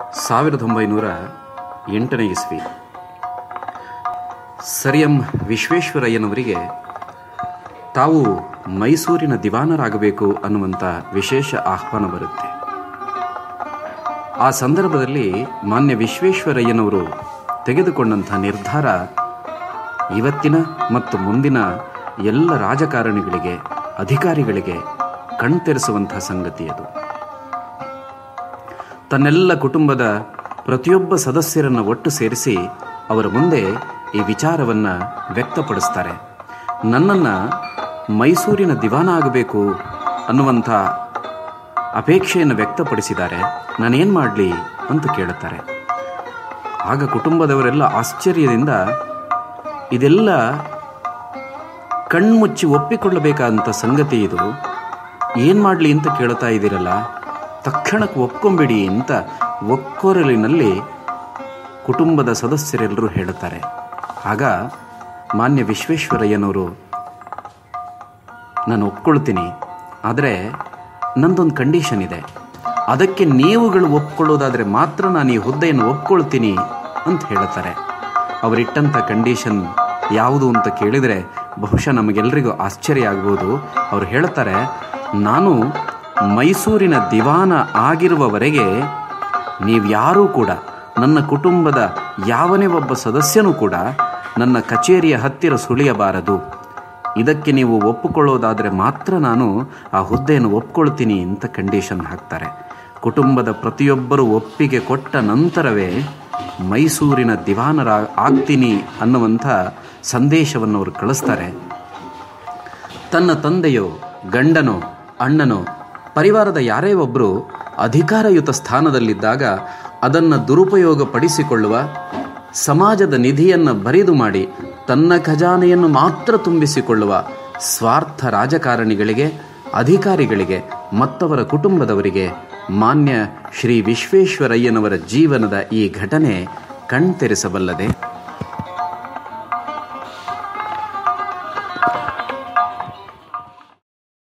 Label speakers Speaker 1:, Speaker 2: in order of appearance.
Speaker 1: 1908 ಇಸ್ವಿ sir M ವಿಶ್ವೇಶ್ವರಯ್ಯನವರಿಗೆ ತಾವು ಮೈಸೂರಿನ ದಿವಾನರಾಗಬೇಕು ಅನ್ನುವಂಥ ವಿಶೇಷ ಆಹ್ವಾನ ಬರುತ್ತೆ. ಆ ಸಂದರ್ಭದಲ್ಲಿ ಮಾನ್ಯ ವಿಶ್ವೇಶ್ವರಯ್ಯನವರು ತೆಗೆದುಕೊಂಡಂಥ ನಿರ್ಧಾರ ಇವತ್ತಿನ ಮತ್ತು ಮುಂದಿನ ಎಲ್ಲ ರಾಜಕಾರಣಿಗಳಿಗೆ, ಅಧಿಕಾರಿಗಳಿಗೆ ಕಣ್ತೆರೆಸುವಂಥ ಸಂಗತಿ ಅದು. ತನ್ನೆಲ್ಲ ಕುಟುಂಬದ ಪ್ರತಿಯೊಬ್ಬ ಸದಸ್ಯರನ್ನು ಒಟ್ಟು ಸೇರಿಸಿ ಅವರ ಮುಂದೆ ಈ ವಿಚಾರವನ್ನು ವ್ಯಕ್ತಪಡಿಸ್ತಾರೆ. ನನ್ನನ್ನು ಮೈಸೂರಿನ ದಿವಾನ ಆಗಬೇಕು ಅನ್ನುವಂಥ ಅಪೇಕ್ಷೆಯನ್ನು ವ್ಯಕ್ತಪಡಿಸಿದ್ದಾರೆ. ನಾನೇನು ಮಾಡಲಿ ಅಂತ ಕೇಳುತ್ತಾರೆ. ಆಗ ಕುಟುಂಬದವರೆಲ್ಲ ಆಶ್ಚರ್ಯದಿಂದ ಇದೆಲ್ಲ ಕಣ್ಮುಚ್ಚಿ ಒಪ್ಪಿಕೊಳ್ಳಬೇಕಾದಂಥ ಸಂಗತಿ, ಇದು ಏನು ಮಾಡಲಿ ಅಂತ ಕೇಳ್ತಾ ಇದ್ದೀರಲ್ಲ, ತಕ್ಷಣಕ್ಕೆ ಒಪ್ಕೊಂಬಿಡಿ ಅಂತ ಒಕ್ಕೊರಲಿನಲ್ಲಿ ಕುಟುಂಬದ ಸದಸ್ಯರೆಲ್ಲರೂ ಹೇಳುತ್ತಾರೆ. ಆಗ ಮಾನ್ಯ ವಿಶ್ವೇಶ್ವರಯ್ಯನವರು, ನಾನು ಒಪ್ಕೊಳ್ತೀನಿ, ಆದರೆ ನಂದೊಂದು ಕಂಡೀಷನ್ ಇದೆ, ಅದಕ್ಕೆ ನೀವುಗಳು ಒಪ್ಕೊಳ್ಳೋದಾದರೆ ಮಾತ್ರ ನಾನು ಈ ಹುದ್ದೆಯನ್ನು ಒಪ್ಕೊಳ್ತೀನಿ ಅಂತ ಹೇಳುತ್ತಾರೆ. ಅವರಿಟ್ಟಂಥ ಕಂಡೀಷನ್ ಯಾವುದು ಅಂತ ಕೇಳಿದರೆ ಬಹುಶಃ ನಮಗೆಲ್ಲರಿಗೂ ಆಶ್ಚರ್ಯ ಆಗ್ಬೋದು. ಅವರು ಹೇಳ್ತಾರೆ, ನಾನು ಮೈಸೂರಿನ ದಿವಾನ ಆಗಿರುವವರೆಗೆ ನೀವ್ಯಾರೂ ಕೂಡ, ನನ್ನ ಕುಟುಂಬದ ಯಾವನೇ ಒಬ್ಬ ಸದಸ್ಯನೂ ಕೂಡ ನನ್ನ ಕಚೇರಿಯ ಹತ್ತಿರ ಸುಳಿಯಬಾರದು. ಇದಕ್ಕೆ ನೀವು ಒಪ್ಪಿಕೊಳ್ಳೋದಾದರೆ ಮಾತ್ರ ನಾನು ಆ ಹುದ್ದೆಯನ್ನು ಒಪ್ಕೊಳ್ತೀನಿ ಅಂತ ಕಂಡೀಷನ್ ಹಾಕ್ತಾರೆ. ಕುಟುಂಬದ ಪ್ರತಿಯೊಬ್ಬರೂ ಒಪ್ಪಿಗೆ ಕೊಟ್ಟ ನಂತರವೇ ಮೈಸೂರಿನ ಆಗ್ತೀನಿ ಅನ್ನುವಂಥ ಸಂದೇಶವನ್ನು ಅವರು ಕಳಿಸ್ತಾರೆ. ತನ್ನ ತಂದೆಯೋ, ಗಂಡನೋ, ಅಣ್ಣನೋ, ಪರಿವಾರದ ಯಾರೇ ಒಬ್ಬರು ಅಧಿಕಾರಯುತ ಸ್ಥಾನದಲ್ಲಿದ್ದಾಗ ಅದನ್ನು ದುರುಪಯೋಗಪಡಿಸಿಕೊಳ್ಳುವ, ಸಮಾಜದ ನಿಧಿಯನ್ನು ಬರಿದು ಮಾಡಿ ತನ್ನ ಖಜಾನೆಯನ್ನು ಮಾತ್ರ ತುಂಬಿಸಿಕೊಳ್ಳುವ ಸ್ವಾರ್ಥ ರಾಜಕಾರಣಿಗಳಿಗೆ, ಅಧಿಕಾರಿಗಳಿಗೆ ಮತ್ತವರ ಕುಟುಂಬದವರಿಗೆ ಮಾನ್ಯ ಶ್ರೀ ವಿಶ್ವೇಶ್ವರಯ್ಯನವರ ಜೀವನದ ಈ ಘಟನೆ ಕಣ್ತೆರೆಸಬಲ್ಲದೆ.